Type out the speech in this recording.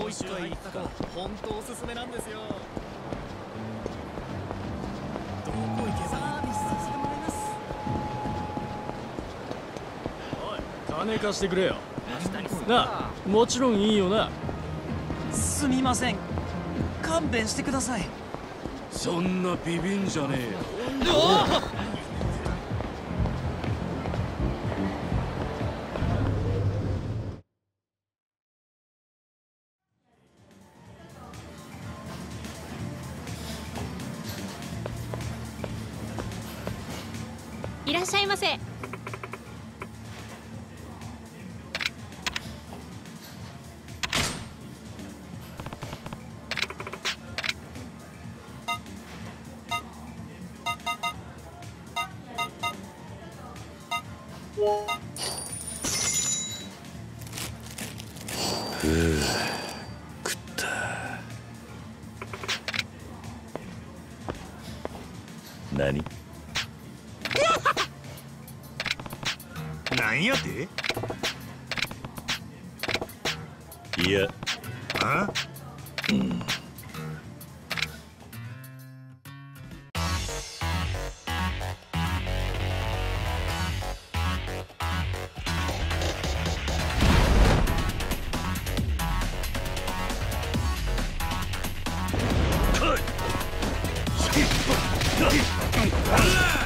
もう一回行くか。 本当おすすめなんですよ。 どこ行けばいい？ サービスさせてもらいます。 おい、金貸してくれよ。 明日にするなか。 あ、もちろんいいよな。 すみません、勘弁してください。 そんなビビんじゃねえよ。 いらっしゃいませ。 食った。何？ なんやて？ いや、 あ？ はい。